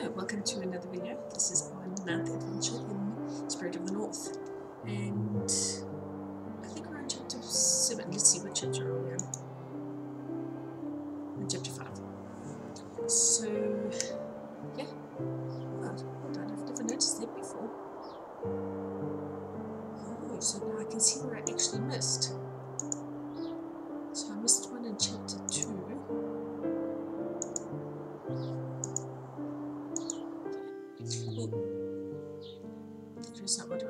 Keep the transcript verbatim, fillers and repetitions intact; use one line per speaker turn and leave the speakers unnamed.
Hello, welcome to another video. This is our ninth adventure in Spirit of the North, and I think we're on chapter seven. Let's see what chapter are we on. On chapter five. So, yeah, well, I've never noticed that before. Oh, so now I can see where I actually missed. So I missed one in chapter two. Oh, that is not what